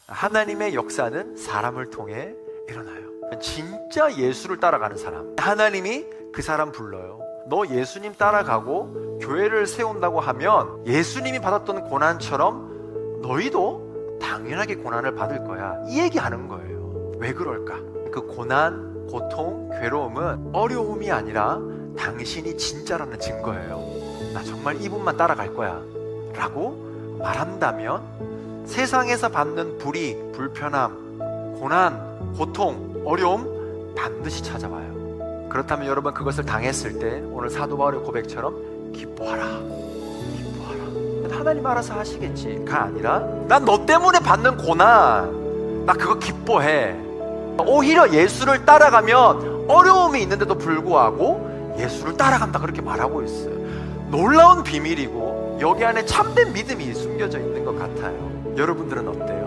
하나님의 역사는 사람을 통해 일어나요. 진짜 예수를 따라가는 사람, 하나님이 그 사람 불러요. 너 예수님 따라가고 교회를 세운다고 하면 예수님이 받았던 고난처럼 너희도 당연하게 고난을 받을 거야, 이 얘기하는 거예요. 왜 그럴까? 그 고난, 고통, 괴로움은 어려움이 아니라 당신이 진짜라는 증거예요. 나 정말 이분만 따라갈 거야 라고 말한다면 세상에서 받는 불이, 불편함, 고난, 고통, 어려움 반드시 찾아와요. 그렇다면 여러분, 그것을 당했을 때 오늘 사도 바울의 고백처럼 기뻐하라, 기뻐하라. 하나님 알아서 하시겠지 가 아니라, 난 너 때문에 받는 고난, 나 그거 기뻐해. 오히려 예수를 따라가면 어려움이 있는데도 불구하고 예수를 따라간다, 그렇게 말하고 있어요. 놀라운 비밀이고 여기 안에 참된 믿음이 숨겨져 있는 것 같아요. 여러분들은 어때요?